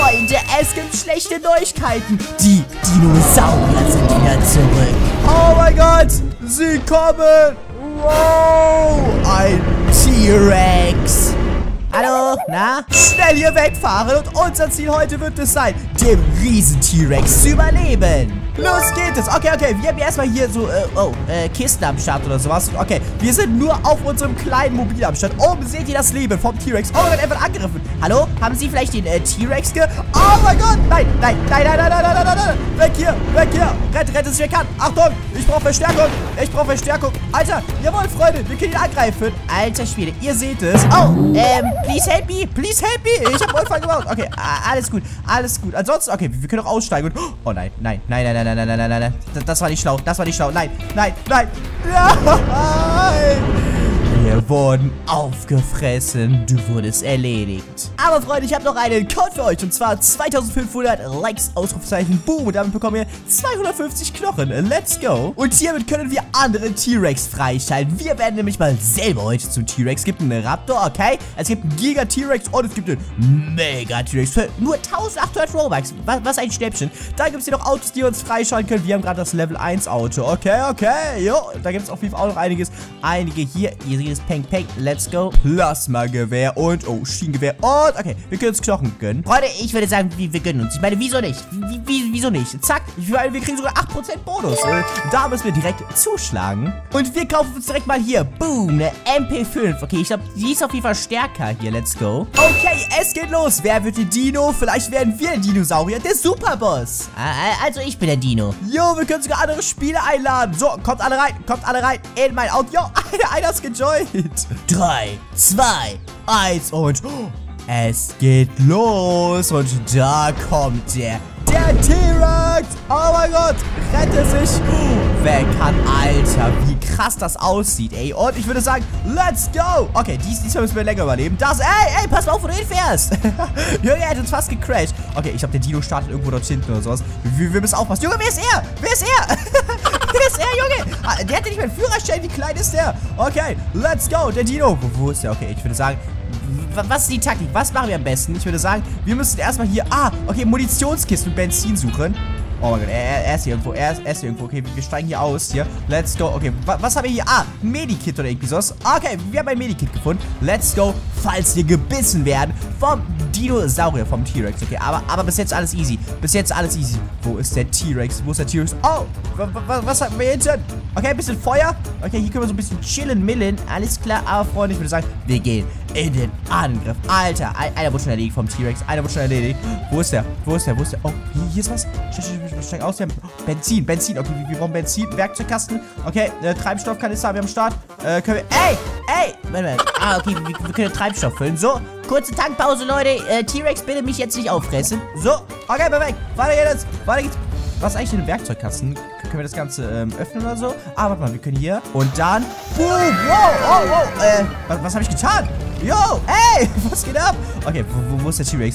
Freunde, es gibt schlechte Neuigkeiten. Die Dinosaurier sind wieder zurück. Oh mein Gott, sie kommen. Wow, ein T-Rex. Hallo, na? Schnell hier wegfahren und unser Ziel heute wird es sein, dem Riesen-T-Rex zu überleben. Los geht es. Okay, wir haben erstmal hier so, Kisten am Start oder sowas. Okay, wir sind nur auf unserem kleinen Mobil am Start. Oben seht ihr das Leben vom T-Rex. Oh, wird einfach angegriffen. Hallo? Haben Sie vielleicht den T-Rex Oh mein Gott, nein. Weg hier. Rette es, wer kann. Achtung, ich brauche Verstärkung. Alter, jawohl, Freunde, wir können ihn angreifen. Alter Schwede, ihr seht es. Oh, please help me. Ich habe einen Unfall gebaut. Okay, alles gut. Ansonsten, okay, wir können auch aussteigen. Oh nein. Das war nicht schlau. Nein. Wir wurden aufgefressen. Du wurdest erledigt. Aber Freunde, ich habe noch einen Code für euch. Und zwar 2500 Likes, Ausrufezeichen, boom. Und damit bekommen wir 250 Knochen. Let's go. Und hiermit können wir andere T-Rex freischalten. Wir werden nämlich mal selber heute zum T-Rex. Es gibt einen Raptor, okay? Es gibt einen Giga-T-Rex und es gibt einen Mega-T-Rex für nur 1800 Robux. Was ein Schnäppchen. Da gibt es hier noch Autos, die wir uns freischalten können. Wir haben gerade das Level 1 Auto. Okay. Jo, da gibt es auf jeden Fall auch noch einiges. Einige hier ist Peng, let's go. Plasmagewehr und, Schienengewehr und, okay, wir können uns Knochen gönnen. Freunde, ich würde sagen, wir gönnen uns. Ich meine, wieso nicht? Wieso nicht? Zack, wir kriegen sogar 8% Bonus. Da müssen wir direkt zuschlagen. Und wir kaufen uns direkt mal hier, boom, eine MP5. Okay, ich glaube, die ist auf jeden Fall stärker hier, let's go. Okay, es geht los. Wer wird der Dino? Vielleicht werden wir der Dinosaurier, der Superboss. Also ich bin der Dino. Jo, wir können sogar andere Spiele einladen. So, kommt alle rein in mein Auto. Jo, einer ist gejoint. 3, 2, 1 und es geht los. Und da kommt der T-Rex. Oh mein Gott, rette sich. Wer kann, Alter, wie krass das aussieht, ey. Und ich würde sagen, let's go. Okay, diesmal müssen wir länger überleben. Ey, pass mal auf, wo du hinfährst. Junge, er hat uns fast gecrashed. Okay, ich glaube, der Dino startet irgendwo dort hinten oder sowas. Wir müssen aufpassen. Junge, wer ist er? Wer ist er, Junge? Der hat ja nicht mehr einen Führerschein. Wie klein ist der? Okay, let's go. Der Dino. Wo ist der? Okay, ich würde sagen, was ist die Taktik? Was machen wir am besten? Ich würde sagen, wir müssen erstmal hier, okay, Munitionskisten mit Benzin suchen. Oh mein Gott, er ist hier irgendwo. Okay, wir steigen hier aus, hier. Let's go. Okay, was haben wir hier? Ein Medikit oder irgendwie sowas. Okay, wir haben ein Medikit gefunden. Let's go, falls wir gebissen werden vom Dinosaurier, vom T-Rex. Okay, aber bis jetzt alles easy. Wo ist der T-Rex? Oh, was haben wir hinten? Okay, ein bisschen Feuer. Okay, hier können wir so ein bisschen chillen, millen. Alles klar, aber Freunde, ich würde sagen, wir gehen in den Angriff. Alter, einer wurde schon erledigt vom T-Rex. Wo ist der? Oh, hier ist was. Steig aus, wir haben Benzin. Okay, wir brauchen Benzin, Werkzeugkasten. Okay, Treibstoffkanister haben wir am Start. Können wir, ey, Warte. Okay, wir können Treibstoff füllen. So, kurze Tankpause, Leute. T-Rex, bitte mich jetzt nicht auffressen. So, okay, perfekt. Weiter geht's. Was ist eigentlich in den Werkzeugkasten? Können wir das Ganze öffnen oder so? Warte mal, wir können hier. Und dann, boom, wow. Was habe ich getan? Yo, ey, was geht ab? Okay, wo ist der T-Rex?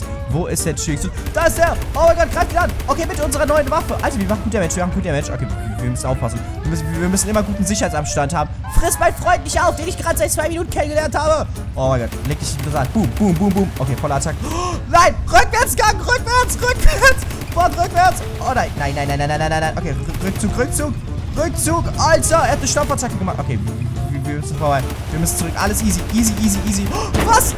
Da ist der. Oh mein Gott, greift ihn an. Okay, mit unserer neuen Waffe. Alter, wir machen gut Damage. Okay, wir müssen aufpassen. Wir müssen immer guten Sicherheitsabstand haben. Friss meinen Freund nicht auf, den ich gerade seit 2 Minuten kennengelernt habe. Oh mein Gott, leg dich interessant. Boom. Okay, voller Attacke. Oh, nein, Rückwärtsgang, rückwärts. Fort rückwärts. Oh nein. Okay, Rückzug. Alter, er hat eine Stampfattacke gemacht. Okay, wir müssen vorbei. Wir müssen zurück. Alles easy. Oh, was?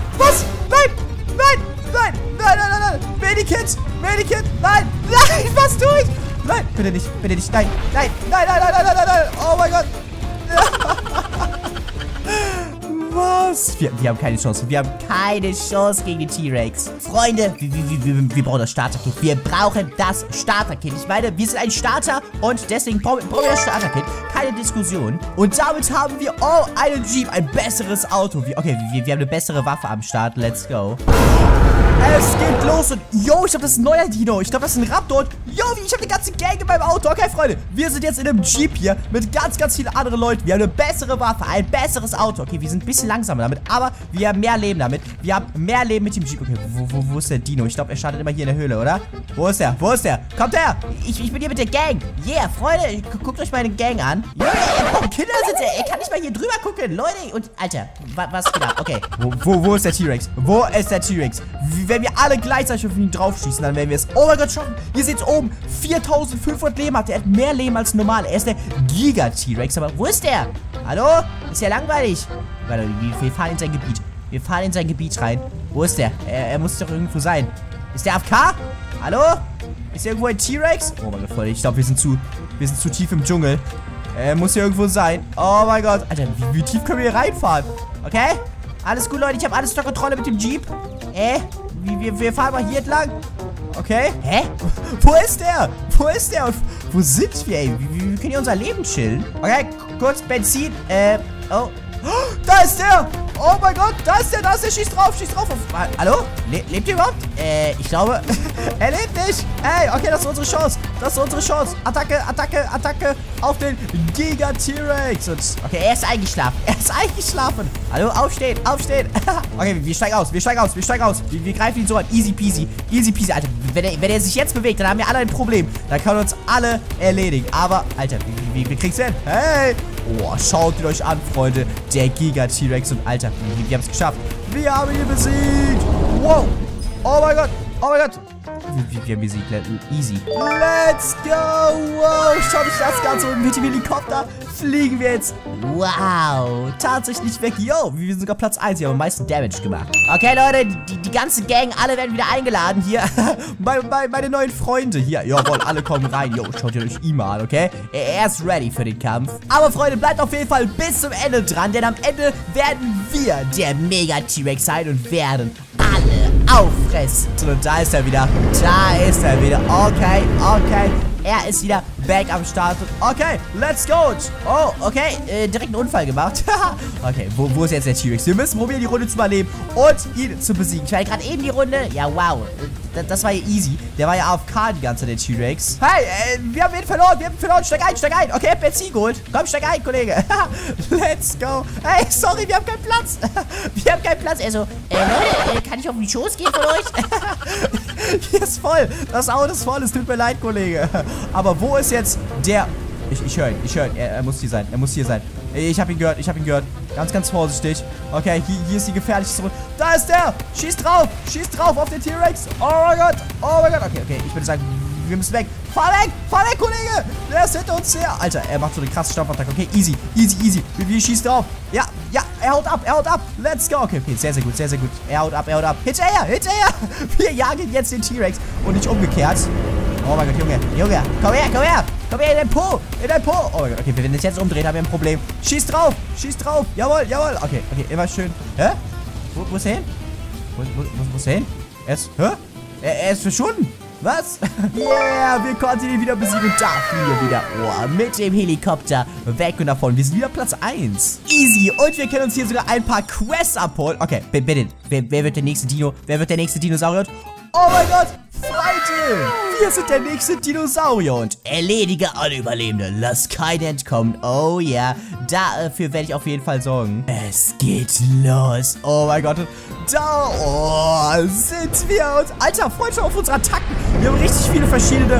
Nein. Medikit. Nein, was tue ich? Nein, bitte nicht. Nein. Oh mein Gott. Was? Wir haben keine Chance. Gegen den T-Rex. Freunde, wir brauchen das Starterkit. Wir brauchen das Starterkit. Ich meine, wir sind ein Starter und deswegen brauchen wir das Starterkit. Keine Diskussion. Und damit haben wir, einen Jeep, ein besseres Auto. Okay, wir haben eine bessere Waffe am Start. Let's go. Es geht los und, ich glaube, das ist ein neuer Dino. Ich glaube, das ist ein Raptor und, ich habe eine ganze Gang in meinem Auto. Okay, Freunde, wir sind jetzt in einem Jeep hier mit ganz vielen anderen Leuten. Wir haben eine bessere Waffe, ein besseres Auto. Okay, wir sind ein bisschen langsamer damit, aber wir haben mehr Leben damit. Wir haben mehr Leben mit dem Jeep. Okay, wo ist der Dino? Ich glaube, er startet immer hier in der Höhle, oder? Wo ist der? Kommt her! Ich bin hier mit der Gang. Yeah, Freunde, guckt euch meine Gang an. Junge, Kindersitz, er kann nicht mal hier drüber gucken. Leute, und, Alter, was geht ab? Okay, wo ist der T-Rex? Wenn wir alle gleichzeitig auf ihn draufschießen, dann werden wir es. Oh mein Gott, schaffen. Ihr seht es oben. 4500 Leben hat er. hat mehr Leben als normal. Er ist der Giga-T-Rex. Aber wo ist der? Hallo? Ist ja langweilig. Warte, wir fahren in sein Gebiet. Wir fahren in sein Gebiet rein. Wo ist der? Er muss doch irgendwo sein. Ist der AFK? Hallo? Ist hier irgendwo ein T-Rex? Oh mein Gott, Freunde. Ich glaube, wir sind zu tief im Dschungel. Er muss hier irgendwo sein. Oh mein Gott. Alter, wie tief können wir hier reinfahren? Okay? Alles gut, Leute. Ich habe alles unter Kontrolle mit dem Jeep. Wir fahren mal hier entlang. Okay. Hä? Wo ist der? Wo ist der? Und wo sind wir, ey? Wir können hier unser Leben chillen. Okay, kurz Benzin. Oh. Da ist der! Oh mein Gott, da ist der! Schieß drauf! Hallo? Lebt ihr überhaupt? Ich glaube, er lebt nicht! Ey, okay, das ist unsere Chance! Attacke auf den Giga-T-Rex! Okay, er ist eingeschlafen! Hallo, aufstehen! Okay, wir steigen aus! Wir greifen ihn so an. Easy peasy! Alter, wenn er sich jetzt bewegt, dann haben wir alle ein Problem. Dann können wir uns alle erledigen. Aber, Alter, wir kriegen's hin! Hey! Oh, schaut ihn euch an, Freunde. Der Giga-T-Rex und Alter, wir haben es geschafft. Wir haben ihn besiegt. Wow. Oh mein Gott. Wir haben besiegt. Easy. Let's go. Wow. Schaut euch das Ganze und mit dem Helikopter fliegen wir jetzt. Wow. Tatsächlich weg. Yo, wir sind sogar Platz 1. Wir haben am meisten Damage gemacht. Okay, Leute. Die ganze Gang, alle werden wieder eingeladen hier. Meine neuen Freunde hier. Jawohl, alle kommen rein. Yo, schaut ihr euch ihn mal an, okay? Er ist ready für den Kampf. Aber, Freunde, bleibt auf jeden Fall bis zum Ende dran, denn am Ende werden wir der Mega-T-Rex sein und werden alle auffressen. Und da ist er wieder. Okay. Er ist wieder back am Start. Okay, let's go. Oh, okay. Direkt einen Unfall gemacht. Okay, wo ist jetzt der T-Rex? Wir müssen probieren, die Runde zu überleben und ihn zu besiegen. Ich war gerade eben die Runde. Ja, wow. Das war ja easy. Der war ja AFK die ganze Zeit, der T-Rex. Hey, wir haben ihn verloren. Steig ein. Okay, Benzin geholt. Komm, steig ein, Kollege. Let's go. Hey, sorry, wir haben keinen Platz. Also, Leute, kann ich auf den Schoß gehen von euch? Hier ist voll. Das Auto ist voll. Es tut mir leid, Kollege. Aber wo ist jetzt der... Ich höre ihn. Er muss hier sein. Ich habe ihn gehört. Ganz vorsichtig. Okay, hier ist die gefährlichste Runde. Da ist der! Schieß drauf auf den T-Rex! Oh mein Gott! Okay, ich würde sagen, wir müssen weg. Fahr weg, Kollege! Der ist hinter uns her. Alter, er macht so eine krasse Stampfattacke. Okay, easy. Wir schießen drauf. Ja, er haut ab. Let's go. Okay, sehr gut. Er haut ab. Hinterher! Wir jagen jetzt den T-Rex und nicht umgekehrt. Oh mein Gott, Junge. Komm her. Komm her, in dein Po. Oh mein Gott, okay, wenn wir das jetzt umdrehen, haben wir ein Problem. Schieß drauf. Jawohl. Okay, immer schön. Hä? Wo ist er hin? Wo ist er hin? Er ist verschwunden. Was? Yeah, wir konnten ihn wieder besiegen und da fliegen wir wieder. Oh, mit dem Helikopter weg und davon. Wir sind wieder Platz 1. Easy. Und wir können uns hier sogar ein paar Quests abholen. Okay, bitte. Wer wird der nächste Dino? Wer wird der nächste Dinosaurier? Oh mein Gott. Freunde, wir sind der nächste Dinosaurier und erledige alle Überlebenden. Lass keinen entkommen. Oh ja, dafür werde ich auf jeden Fall sorgen. Es geht los. Oh mein Gott. Da sind wir. Und Alter, freut schon auf unsere Attacken. Wir haben richtig viele verschiedene...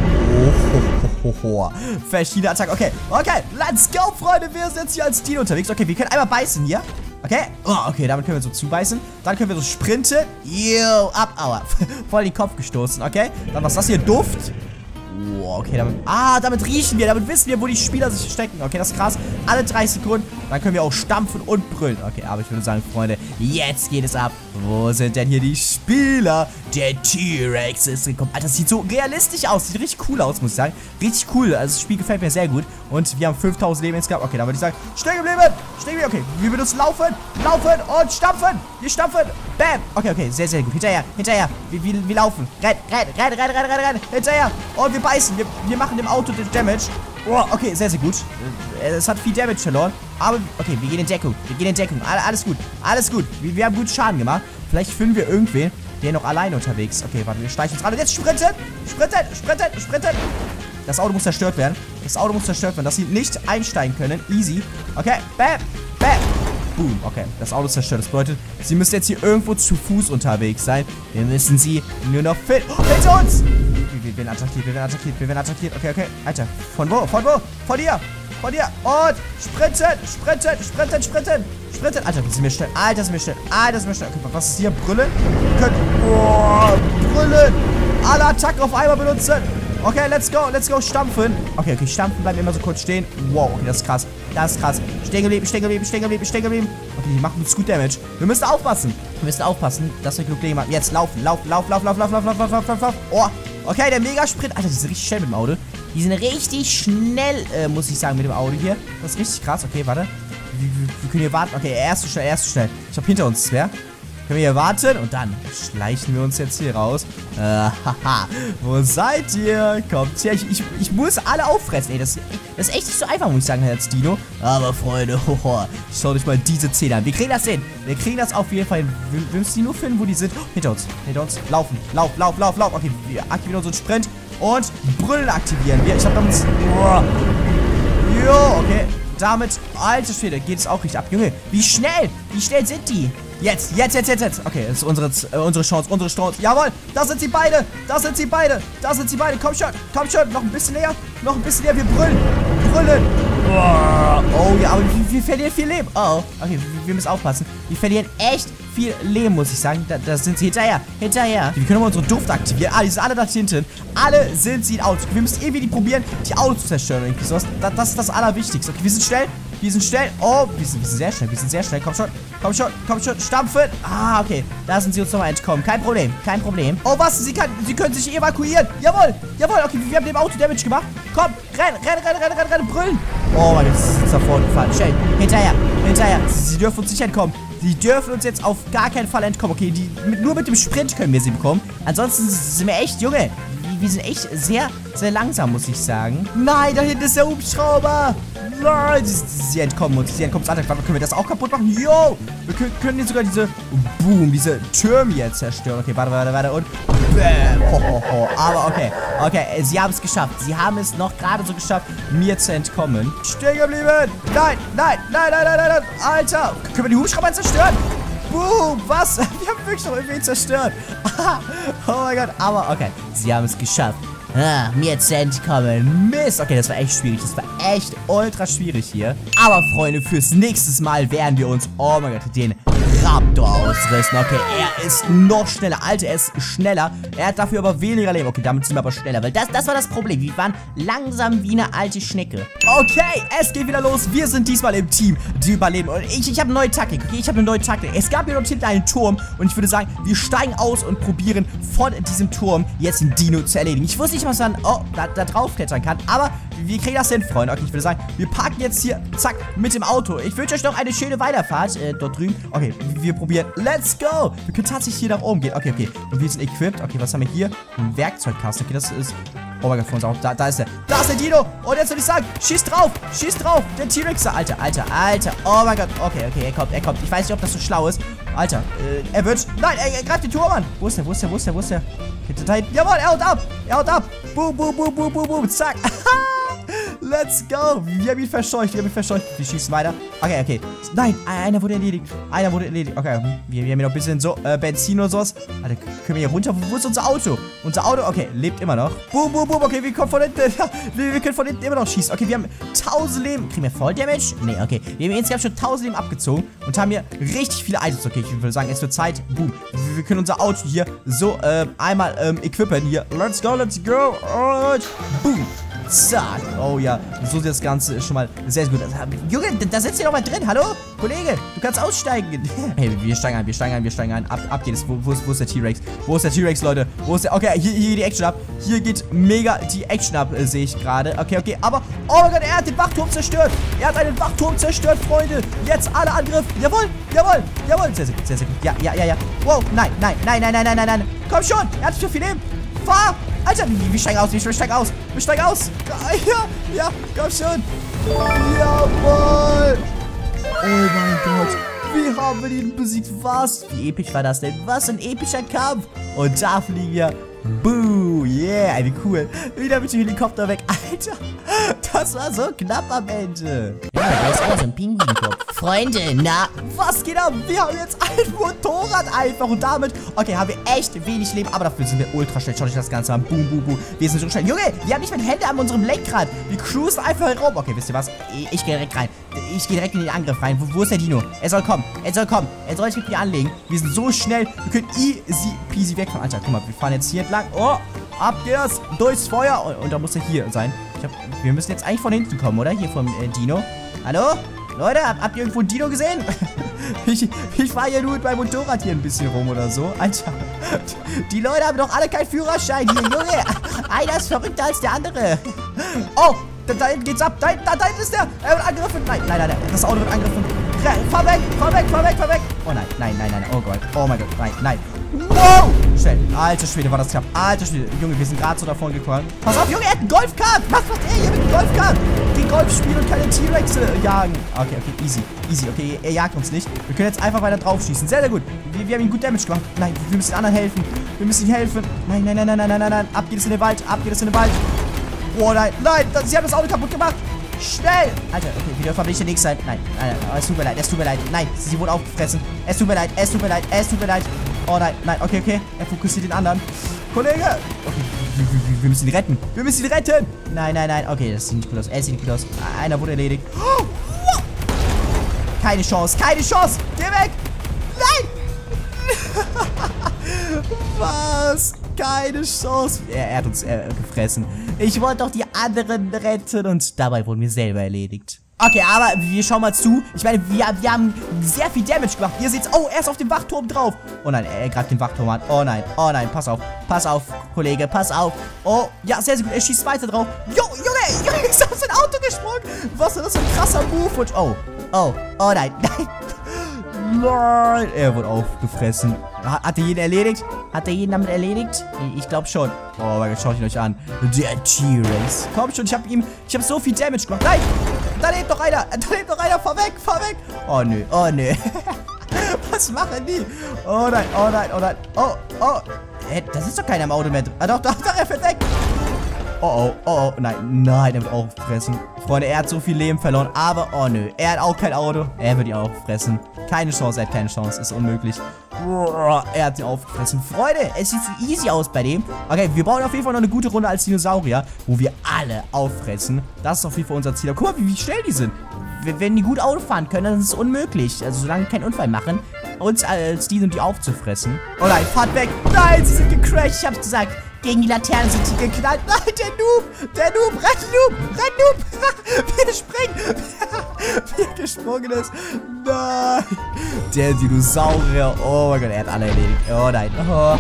verschiedene Attacken. Okay, let's go, Freunde. Wir sind jetzt hier als Dino unterwegs. Okay, wir können einmal beißen hier. Okay, okay, damit können wir so zubeißen. Dann können wir so sprinten. Yo, ab, aua. Voll in den Kopf gestoßen, okay. Dann was ist das hier? Duft. Oh, okay, damit riechen wir. Damit wissen wir, wo die Spieler sich verstecken. Okay, das ist krass. Alle 30 Sekunden. Dann können wir auch stampfen und brüllen. Okay, aber ich würde sagen, Freunde, jetzt geht es ab. Wo sind denn hier die Spieler? Der T-Rex ist gekommen. Alter, das sieht so realistisch aus. Sieht richtig cool aus, muss ich sagen. Richtig cool. Also das Spiel gefällt mir sehr gut. Und wir haben 5000 Leben insgesamt. Okay, dann würde ich sagen, stehen geblieben. Okay, wir benutzen laufen und stampfen. Wir stampfen. Bam. Okay, sehr gut. Hinterher. Wir laufen. Renn. Hinterher. Und wir beißen. Wir machen dem Auto den Damage. Oh, okay, sehr gut. Es hat viel Damage verloren. Aber, okay, wir gehen in Deckung. Alles gut. Wir haben gut Schaden gemacht. Vielleicht finden wir irgendwen, der noch alleine unterwegs. Okay, warte, wir schleichen uns ran. Und jetzt sprinten. Das Auto muss zerstört werden. Dass sie nicht einsteigen können. Easy. Okay, bam. Boom. Okay, das Auto ist zerstört. Das bedeutet, sie müssen jetzt hier irgendwo zu Fuß unterwegs sein. Wir müssen sie nur noch finden. Oh, hinter uns! Wir werden attackiert. Okay. Alter, von wo? Von dir! Von dir. Und sprinten. Alter, sind wir schnell. Alter, sind wir schnell. Okay, was ist hier? Brüllen? Wir können... Boah, brüllen. Alle Attacken auf einmal benutzen. Okay, let's go, stampfen. Okay, stampfen, bleiben immer so kurz stehen. Wow, okay, das ist krass. Stehen geblieben. Okay, die machen uns gut Damage. Wir müssen aufpassen, dass wir genug Leben haben. Jetzt laufen. Lauf. Oh, okay, der Megasprint. Alter, die sind richtig schnell mit dem Auto. Die sind richtig schnell, muss ich sagen, mit dem Auto hier. Das ist richtig krass. Okay, warte. Wir können hier warten. Okay, er ist zu schnell. Ich glaube, hinter uns ist wer. Können wir hier warten und dann schleichen wir uns jetzt hier raus. Haha. Wo seid ihr? Kommt her. Ich muss alle auffressen. Ey, das ist echt nicht so einfach, muss ich sagen, Herr Dino. Aber Freunde, schaut euch mal diese Zähne an. Wir kriegen das hin. Wir kriegen das auf jeden Fall hin. Wir müssen die nur finden, wo die sind. Hinter uns. Laufen. Lauf. Okay, wir aktivieren unseren Sprint und Brüllen aktivieren wir. Ich hab damit... Jo, okay. Damit, alter Schwede, geht es auch richtig ab. Junge, wie schnell sind die? Jetzt. Okay, das ist unsere Chance. Jawohl, da sind sie beide. Komm schon, noch ein bisschen näher. Wir brüllen. Oh ja, aber wir verlieren viel Leben. Oh, okay, wir müssen aufpassen. Wir verlieren echt viel Leben, muss ich sagen. Da sind sie hinterher. Wir können mal unsere Duft aktivieren. Die sind alle da hinten. Alle sind sie in Autos. Wir müssen irgendwie probieren, die Autos zu zerstören oder irgendwie sowas. Das ist das Allerwichtigste. Okay, wir sind schnell. Oh, wir sind sehr schnell. Komm schon. Stampfen. Ah, okay. Da sind sie uns nochmal entkommen. Kein Problem. Oh, was? Sie können sich evakuieren. Jawohl. Okay, wir haben dem Auto Damage gemacht. Komm, renn, brüllen. Oh mein Gott, das ist da vorne gefahren. Schnell. Hinterher. Sie dürfen uns nicht entkommen. Die dürfen uns jetzt auf gar keinen Fall entkommen. Okay, nur mit dem Sprint können wir sie bekommen. Ansonsten sind wir echt, Junge, wir sind echt sehr, sehr langsam, muss ich sagen. Nein, da hinten ist der Hubschrauber. Nein, sie entkommen uns. Können wir das auch kaputt machen? Yo, wir können jetzt sogar diese Türme jetzt zerstören. Okay, warte. Und bam. Aber okay, sie haben es geschafft. Sie haben es noch gerade so geschafft, mir zu entkommen. Stehen geblieben. Nein. Alter, können wir die Hubschrauber zerstören? Boom, was? Wir haben wirklich noch irgendwie zerstört. Oh mein Gott, aber okay, sie haben es geschafft. Mir zu entkommen. Mist. Okay, das war echt schwierig. Das war echt ultra schwierig hier. Aber, Freunde, fürs nächste Mal werden wir uns, oh mein Gott, den Raptor ausrüsten. Okay, er ist noch schneller. Alter, er ist schneller. Er hat dafür aber weniger Leben. Okay, damit sind wir aber schneller. Weil das war das Problem. Wir waren langsam wie eine alte Schnecke. Okay, es geht wieder los. Wir sind diesmal im Team, die überleben. Und ich habe eine neue Taktik. Okay, Es gab hier dort hinten einen Turm. Und ich würde sagen, wir steigen aus und probieren von diesem Turm jetzt den Dino zu erledigen. Ich wusste nicht, was man da drauf klettern kann. Aber wir kriegen das hin, Freunde. Okay, ich würde sagen, wir parken jetzt hier, zack, mit dem Auto. Ich wünsche euch noch eine schöne Weiterfahrt dort drüben. Okay, wir probieren. Let's go! Wir können tatsächlich hier nach oben gehen. Okay. Und wir sind equipped. Okay, was haben wir hier? Ein Werkzeugkasten. Okay, das ist... Oh mein Gott, vor uns auch. Da ist der. Da ist der Dino. Und jetzt würde ich sagen, schieß drauf. Der T-Rexer. Alter. Oh mein Gott. Okay, er kommt. Ich weiß nicht, ob das so schlau ist. Alter, er wird... Nein, er greift den Turm an. Wo ist der? Da hinten. Jawohl, er haut ab. Boom. Zack. Let's go. Wir haben ihn verscheucht. Wir schießen weiter. Okay. Nein, einer wurde erledigt. Okay, wir haben hier noch ein bisschen so Benzin oder sowas. Alter, können wir hier runter? Wo ist unser Auto? Okay, lebt immer noch. Boom. Okay, wir können von hinten. Wir können von hinten immer noch schießen. Okay, wir haben 1000 Leben. Kriegen wir Voll Damage? Nee, okay. Wir haben insgesamt schon 1000 Leben abgezogen und haben hier richtig viele Items. Okay, ich würde sagen, es wird Zeit. Boom. Wir können unser Auto hier so einmal equippen. Hier. Let's go. Alright. Boom. Zack. Oh ja, so sieht das Ganze schon mal sehr gut aus. Junge, da sitzt ihr doch mal drin. Hallo? Kollege, du kannst aussteigen. Hey, wir steigen ein. Ab geht es. Wo ist der T-Rex? Leute? Okay, hier geht die Action ab. Hier geht mega die Action ab, sehe ich gerade. Okay. Aber, oh mein Gott, er hat den Wachturm zerstört. Freunde. Jetzt alle Angriff. Jawohl. Sehr gut. Ja. Wow, nein. Komm schon, er hat so viel Leben. Fahr. Alter, wir steigen aus. Ja, komm schon. Jawohl. Oh mein Gott. Wie haben wir ihn besiegt? Was? Wie episch war das denn? Was ein epischer Kampf. Und da fliegen wir. Boo. Yeah, wie cool. Wieder mit dem Helikopter weg. Alter, das war so knapp am Ende. Ja, der ist auch so ein Pinguinkopf. Freunde, na, Was geht ab? Wir haben jetzt ein Motorrad einfach und damit, okay, haben wir echt wenig Leben, aber dafür sind wir ultra schnell. Schaut euch das Ganze an. Boom, boom, boom. Wir sind so schnell. Junge, wir haben nicht mehr Hände an unserem Lenkrad. Wir cruisen einfach herum. Okay, wisst ihr was? Ich gehe direkt rein. Ich gehe direkt in den Angriff rein. Wo ist der Dino? Er soll kommen. Er soll kommen. Er soll sich mit mir anlegen. Wir sind so schnell. Wir können easy peasy wegfahren. Alter, guck mal, wir fahren jetzt hier entlang. Oh, ab geht's. Durchs Feuer. Und da muss er hier sein. Wir müssen jetzt eigentlich von hinten kommen, oder? Hier vom Dino. Hallo? Leute, habt ihr irgendwo ein Dino gesehen? ich fahre hier nur mit meinem Motorrad hier ein bisschen rum oder so. Alter, die Leute haben doch alle keinen Führerschein hier, Junge. Einer ist verrückter als der andere. Oh, da hinten geht's ab. Da hinten ist der. Er wird angegriffen. Nein, das Auto wird angegriffen. Fahr weg. Oh nein. Oh Gott. Oh mein Gott. Nein. Wow. Schnell. Alter Schwede, war das knapp. Alter Schwede. Junge, wir sind gerade so davon gekommen. Pass auf, Junge, er hat einen Golfkart. Was macht er hier mit dem Golfkart? Gegen Golf spielen und keine T-Rex jagen. Okay, easy. Okay, er jagt uns nicht. Wir können jetzt einfach weiter drauf schießen. Sehr gut. Wir haben ihm gut Damage gemacht. Nein, wir müssen den anderen helfen. Wir müssen ihm helfen. Nein. Ab geht es in den Wald. Oh nein. Sie haben das Auto kaputt gemacht. Schnell! Alter, okay, wir dürfen aber nicht der Nächste sein. Nein, es tut mir leid. Nein, sie wurde aufgefressen. Es tut mir leid. Oh nein, okay. Er fokussiert den anderen. Kollege! Okay, wir müssen ihn retten. Nein. Okay, das sieht nicht gut aus. Einer wurde erledigt. Keine Chance. Geh weg! Nein! Was? Keine Chance. Er hat uns gefressen. Ich wollte doch die anderen retten und dabei wurden wir selber erledigt. Okay, aber wir schauen mal zu. Ich meine, wir haben sehr viel Damage gemacht. Ihr seht's. Oh, er ist auf dem Wachturm drauf. Oh nein, er greift den Wachturm an. Oh nein. Pass auf, Kollege, pass auf. Oh, ja, sehr gut. Er schießt weiter drauf. Junge, ist auf sein Auto gesprungen. Was ist das für ein krasser Move? Und oh nein. Nein, er wurde aufgefressen. Hat er jeden erledigt? Damit erledigt? Ich glaube schon. Oh mein Gott, schaut ihn euch an. Der T-Rex. Komm schon, ich hab so viel Damage gemacht. Nein, da lebt noch einer. Fahr weg. Oh nö. Was machen die? Oh nein. Oh. Das ist doch keiner im Auto mehr. Doch, er fährt weg. Oh. Nein, er wird auch fressen. Freunde, er hat so viel Leben verloren, aber, oh nö, er hat auch kein Auto. Er wird ihn auch fressen. Keine Chance, ist unmöglich. Er hat ihn aufgefressen. Freunde, es sieht so easy aus bei dem. Okay, wir brauchen auf jeden Fall noch eine gute Runde als Dinosaurier, wo wir alle auffressen. Das ist auf jeden Fall unser Ziel. Guck mal, wie schnell die sind. Wenn die gut Auto fahren können, dann ist es unmöglich. Also, solange wir keinen Unfall machen, uns als die aufzufressen. Oh nein, fahrt weg. Nein, sie sind gecrashed, ich hab's gesagt. Gegen die Laternen sind sie geknallt. Nein, der Noob, renn Noob. Wie er springt. Wie er gesprungen ist. Nein. Der Dinosaurier. Oh mein Gott, er hat alle erledigt. Oh nein. Oh.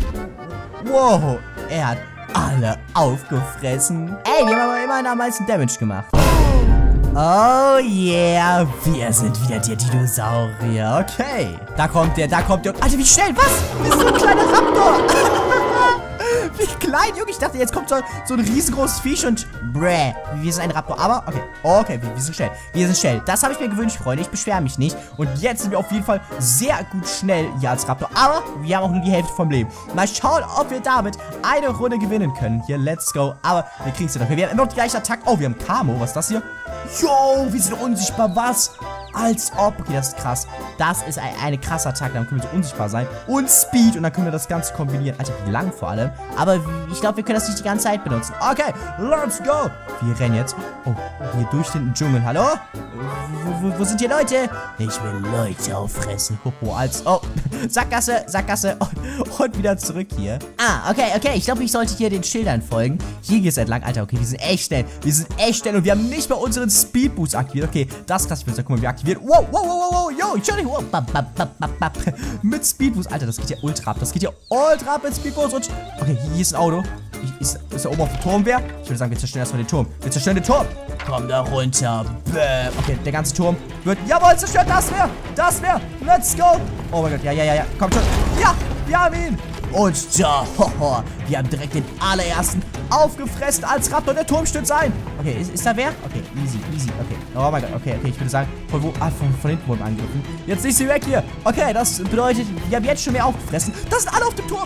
Wow, er hat alle aufgefressen. Ey, wir haben aber immerhin am meisten Damage gemacht. Oh yeah, wir sind wieder der Dinosaurier. Okay. Da kommt der. Alter, wie schnell, was? Wir sind so ein kleiner Raptor. Wie klein, Junge. Ich dachte, jetzt kommt so ein riesengroßes Viech und wir sind ein Raptor. Aber, okay, wir sind schnell. Das habe ich mir gewünscht, Freunde. Ich beschwere mich nicht. Und jetzt sind wir auf jeden Fall sehr gut schnell hier als Raptor. Aber wir haben auch nur die Hälfte vom Leben. Mal schauen, ob wir damit eine Runde gewinnen können. Hier, let's go. Aber wir kriegen es ja noch. Wir haben immer noch die gleiche Attacke. Oh, wir haben Camo. Was ist das hier? Yo, wir sind unsichtbar. Was? Als ob. Okay, das ist krass. Das ist eine krasse Attacke. Dann können wir so unsichtbar sein. Und Speed. Und dann können wir das Ganze kombinieren. Alter, wie lang vor allem. Aber ich glaube, wir können das nicht die ganze Zeit benutzen. Okay, let's go. Wir rennen jetzt. Oh, hier durch den Dschungel. Hallo? Wo sind hier Leute? Ich will Leute auffressen. Oh, Sackgasse. Und wieder zurück hier. Okay. Ich glaube, ich sollte hier den Schildern folgen. Hier geht es entlang. Alter, okay, wir sind echt schnell. Und wir haben nicht mal unseren Speedboost aktiviert. Okay, das ist krass. Ich will sagen, guck mal, wir aktivieren. Wow. Yo, Entschuldigung. Mit Speedboost. Alter, das geht ja ultra ab. Mit Speedboost. Und okay, hier ist ein Auto. Ist da oben auf dem Turm wer? Ich würde sagen, wir zerstören erstmal den Turm. Komm da runter. Bäm. Okay, der ganze Turm wird... Jawohl, zerstört. Das wär. Let's go. Oh mein Gott, ja. Kommt schon. Ja, wir haben ihn. Und da, wir haben direkt den allerersten aufgefressen als Raptor. Der Turm stürzt ein. Okay, ist da wer? Okay, easy. Okay. Oh mein Gott, okay. Ich würde sagen, von wo? Von hinten wurden wir angegriffen. Jetzt ist sie weg hier. Okay, das bedeutet, wir haben jetzt schon mehr aufgefressen. Das sind alle auf dem Turm.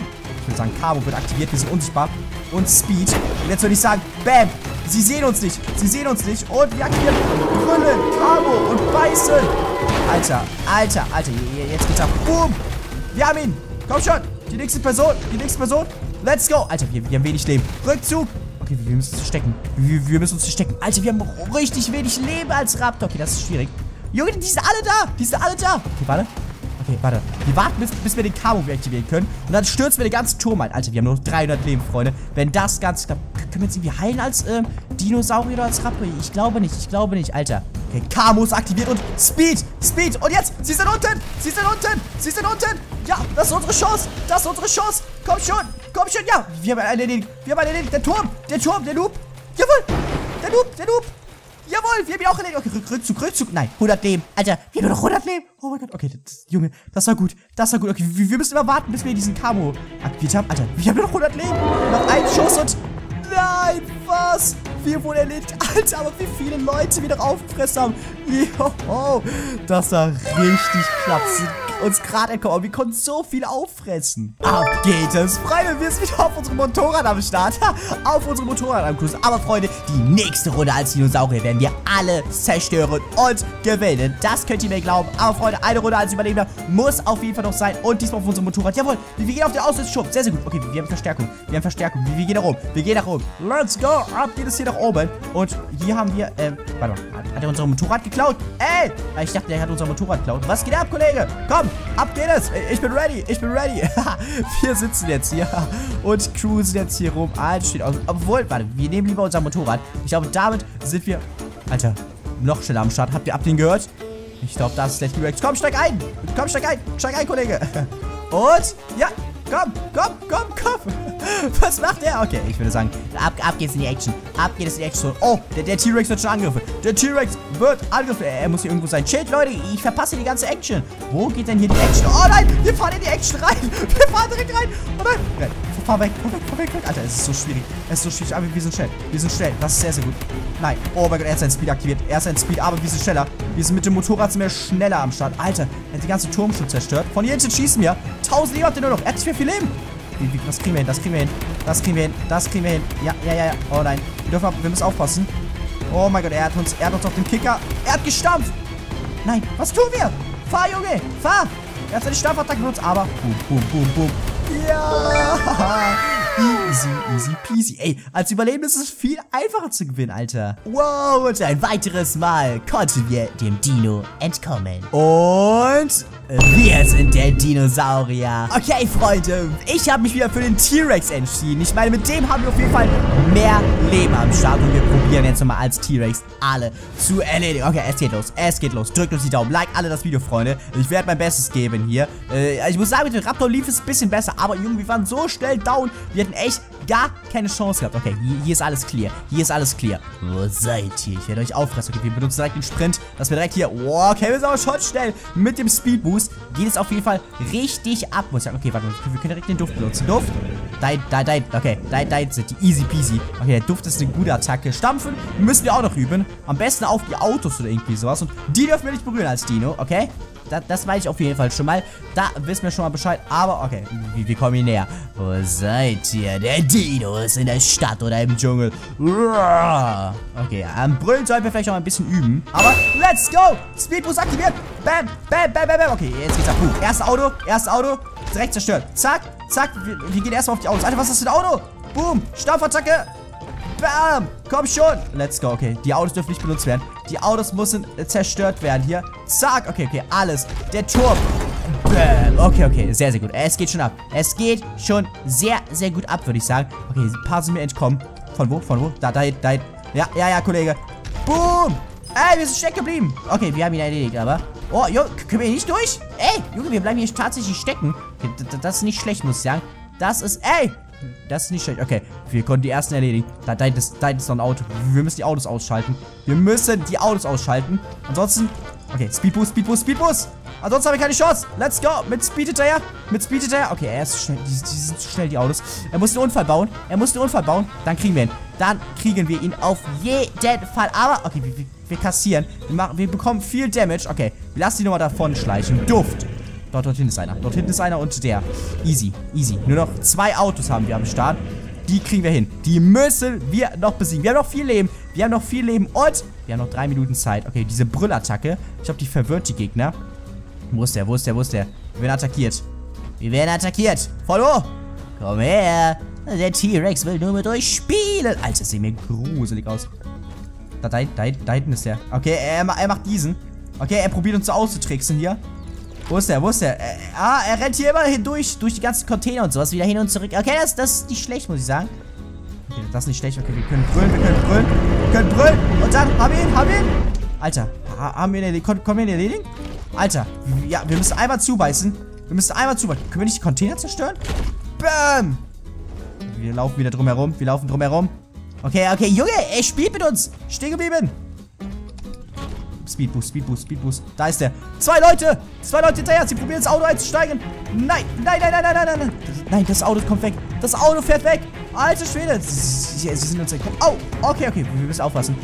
Ich würde sagen, Camo wird aktiviert. Wir sind unsichtbar. Und Speed. Und jetzt würde ich sagen, bam. Sie sehen uns nicht. Sie sehen uns nicht. Und wir aktivieren Brüllen, Camo und Beißen. Alter. Jetzt geht's ab. Boom. Wir haben ihn. Komm schon. Die nächste Person. Let's go. Alter, wir haben wenig Leben. Rückzug. Okay, wir müssen uns verstecken. Wir müssen uns verstecken. Alter, wir haben richtig wenig Leben als Raptor. Okay, das ist schwierig. Junge, die sind alle da. Okay, warte. Wir warten, bis wir den Camo aktivieren können. Und dann stürzen wir den ganzen Turm ein. Alter, wir haben nur 300 Leben, Freunde. Wenn das Ganze klappt, können wir jetzt irgendwie heilen als Dinosaurier oder als Raptor? Ich glaube nicht, Alter. Okay, Camo ist aktiviert und Speed. Und jetzt, sie sind unten. Ja, das ist unsere Chance. Komm schon, ja. Wir haben einen erledigt. Der Turm, der Noob. Jawohl, der Noob. Jawohl, wir haben ihn auch erledigt. Okay, Rückzug. Nein, 100 Leben. Alter, wir haben nur noch 100 Leben. Oh mein Gott. Okay, Junge, das war gut. Okay, wir müssen immer warten, bis wir diesen Camo aktiviert haben. Alter, wir haben nur noch 100 Leben. Noch einen Schuss und... Nein, was? Wir wurden erledigt. Alter, aber wie viele Leute wir noch aufgefressen haben. Joho, das war richtig knapp. Uns gerade entkommen. Wir konnten so viel auffressen. Ab geht es. Freunde, wir sind wieder auf unserem Motorrad am Start. Auf unserem Motorrad am Cruisen. Aber Freunde, die nächste Runde als Dinosaurier werden wir alle zerstören und gewinnen. Das könnt ihr mir glauben. Aber Freunde, eine Runde als Überlebender muss auf jeden Fall noch sein. Und diesmal auf unserem Motorrad. Jawohl, wir gehen auf den Aussichtsschirm. Sehr, sehr gut. Okay, wir haben Verstärkung. Wir gehen nach oben. Let's go. Ab geht es hier nach oben. Und hier haben wir, warte mal. Hat er unser Motorrad geklaut? Ey! Ich dachte, er hat unser Motorrad geklaut. Was geht ab, Kollege? Komm, ab geht es. Ich bin ready. Wir sitzen jetzt hier und cruisen jetzt hier rum. Alter, steht aus. Obwohl, warte, wir nehmen lieber unser Motorrad. Ich glaube, damit sind wir, Alter, noch schneller am Start. Habt ihr den gehört? Ich glaube, das ist der T-Rex. Komm, steig ein, Kollege. Und, ja, komm. Was macht der? Okay, ich würde sagen, ab geht's in die Action. Oh, der T-Rex wird schon angegriffen. Er muss hier irgendwo sein. Chill, Leute, ich verpasse die ganze Action. Wo geht denn hier die Action? Oh nein, wir fahren in die Action rein. Wir fahren direkt rein. Oh nein. Fahr weg. Alter, es ist so schwierig. Aber wir sind schnell. Das ist sehr, sehr gut. Nein. Oh mein Gott, er hat seinen Speed aktiviert. Aber wir sind schneller. Wir sind mit dem Motorrad schneller am Start. Alter, er hat die ganze Turm schon zerstört. Von hier hinten schießen wir. 1000 Leben habt ihr nur noch. Er hat nicht mehr viel Leben. Das kriegen wir hin. Ja. Oh nein. Wir müssen aufpassen. Oh mein Gott, er hat uns auf dem Kicker. Er hat gestampft. Nein, was tun wir? Fahr, Junge, fahr. Er hat seine Stampfattacke benutzt, aber boom. Ja. Easy peasy. Ey, als Überlebender ist es viel einfacher zu gewinnen, Alter. Wow, und ein weiteres Mal konnten wir dem Dino entkommen. Und wir sind der Dinosaurier. Okay, Freunde, ich habe mich wieder für den T-Rex entschieden. Ich meine, mit dem haben wir auf jeden Fall mehr Leben am Start. Und wir probieren jetzt nochmal als T-Rex alle zu erledigen. Okay, es geht los. Drückt uns die Daumen. Like alle das Video, Freunde. Ich werde mein Bestes geben hier. Ich muss sagen, mit dem Raptor lief es ein bisschen besser. Aber, Junge, wir waren so schnell down. Wir hatten echt gar keine Chance gehabt. Okay, hier ist alles clear. Wo seid ihr? Ich werde euch auffressen. Okay, wir benutzen direkt den Sprint, dass wir direkt hier... Oh, okay, wir sind aber schon schnell. Mit dem Speedboost geht es auf jeden Fall richtig ab, muss ich sagen. Okay, warte mal. Wir können direkt den Duft benutzen. Duft. Okay, da sind die easy peasy. Okay, der Duft ist eine gute Attacke. Stampfen müssen wir auch noch üben. Am besten auf die Autos oder irgendwie sowas. Und die dürfen wir nicht berühren als Dino, okay? Das weiß ich auf jeden Fall schon mal. Da wissen wir schon mal Bescheid. Aber, okay, wir kommen hier näher. Wo seid ihr? Der Dino ist in der Stadt oder im Dschungel. Okay, am Brüllen sollten wir vielleicht noch ein bisschen üben. Aber, let's go! Speedboost aktiviert. Bam. Okay, jetzt geht's ab. Erstes Auto. Direkt zerstört. Zack. Wir gehen erstmal auf die Autos. Alter, was ist das für ein Auto? Boom. Stampfattacke. Bam! Komm schon! Let's go, okay. Die Autos dürfen nicht benutzt werden. Die Autos müssen zerstört werden hier. Zack! Okay, alles. Der Turm. Bam! Okay. Sehr, sehr gut. Es geht schon ab. Es geht schon sehr, sehr gut ab, würde ich sagen. Okay, ein paar sind mir entkommen. Von wo? Da. Ja, Kollege. Boom! Ey, wir sind stecken geblieben. Okay, wir haben ihn erledigt, aber... Oh, Junge, können wir hier nicht durch? Ey, Junge, wir bleiben hier tatsächlich stecken. Okay, das ist nicht schlecht, muss ich sagen. Das ist nicht schlecht. Okay, wir konnten die ersten erledigen. Da ist noch ein Auto. Wir müssen die Autos ausschalten. Ansonsten... Okay, Speedboost. Ansonsten haben wir keine Chance. Let's go. Mit Speed hinterher. Okay, er ist schnell. Die sind zu schnell, die Autos. Er muss den Unfall bauen. Dann kriegen wir ihn. Auf jeden Fall. Aber, okay, wir kassieren. Wir bekommen viel Damage. Okay, wir lassen die nochmal davon schleichen. Duft. Dort hinten ist einer. Dort hinten ist einer und der. Easy, easy. Nur noch 2 Autos haben wir am Start. Die kriegen wir hin. Die müssen wir noch besiegen. Wir haben noch viel Leben. Wir haben noch viel Leben und wir haben noch 3 Minuten Zeit. Okay, diese Brüllattacke. Ich glaube, die verwirrt die Gegner. Wo ist der? Wo ist der? Wo ist der? Wir werden attackiert. Wir werden attackiert. Follow. Komm her. Der T-Rex will nur mit euch spielen. Alter, das sieht mir gruselig aus. Da hinten ist der. Okay, er macht diesen. Okay, er probiert uns so auszutricksen hier. Wo ist der? Wo ist der? Er rennt hier immer hindurch, durch die ganzen Container und sowas, wieder hin und zurück. Okay, das ist nicht schlecht, muss ich sagen. Okay, das ist nicht schlecht. Okay, wir können brüllen, wir können brüllen. Wir können brüllen. Und dann, haben wir ihn. Alter, haben wir ihn erledigt? Können wir ihn erledigen? Alter, ja, wir müssen einmal zubeißen. Können wir nicht die Container zerstören? Bam! Wir laufen wieder drumherum. Wir laufen drumherum. Okay, Junge, er spielt mit uns. Stehen geblieben. Speedboost. Da ist der. 2 Leute hinterher. Sie probieren ins Auto einzusteigen. Nein. Nein, das Auto kommt weg. Das Auto fährt weg. Alter Schwede. Sie sind uns entkommen. Oh, okay. Wir müssen aufpassen.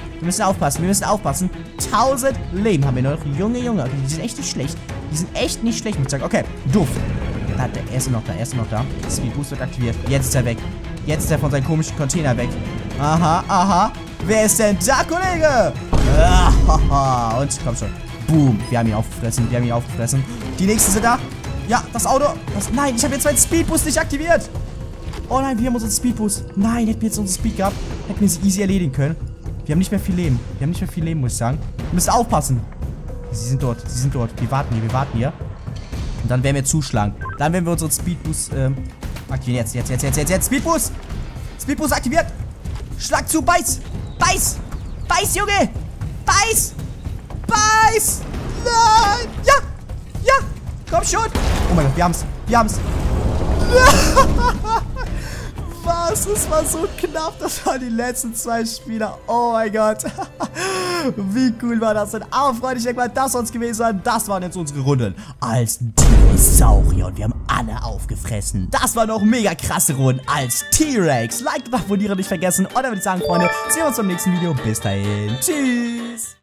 1000 Leben haben wir noch. Junge. Okay, die sind echt nicht schlecht. muss ich sagen. Okay, doof. Er ist noch da. Speedboost wird aktiviert. Jetzt ist er weg. Jetzt ist er von seinem komischen Container weg. Aha. Wer ist denn da, Kollege? Und komm schon. Boom. Wir haben ihn aufgefressen. Die nächsten sind da. Ja, das Auto. Nein, ich habe jetzt meinen Speedboost nicht aktiviert. Oh nein, wir haben unseren Speedboost. Nein, hätten wir jetzt unseren Speed gehabt, hätten wir sie easy erledigen können. Wir haben nicht mehr viel Leben. Muss ich sagen. Wir müssen aufpassen. Sie sind dort. Wir warten hier. Und dann werden wir zuschlagen. Dann werden wir unseren Speedboost aktivieren. Jetzt. Speedboost aktiviert. Schlag zu, beiß. Beiß, Junge. Beiß. Nein. Ja. Komm schon. Oh mein Gott, wir haben's. Was? Das war so knapp. Das waren die letzten 2 Spieler. Oh mein Gott. Wie cool war das denn? Aber Freunde, ich denke mal, das soll es gewesen sein. Das waren jetzt unsere Runden als Dinosaurier. Und wir haben alle aufgefressen. Das waren noch mega krasse Runden als T-Rex. Like und abonnieren nicht vergessen. Und dann würde ich sagen, Freunde, sehen wir uns beim nächsten Video. Bis dahin. Tschüss.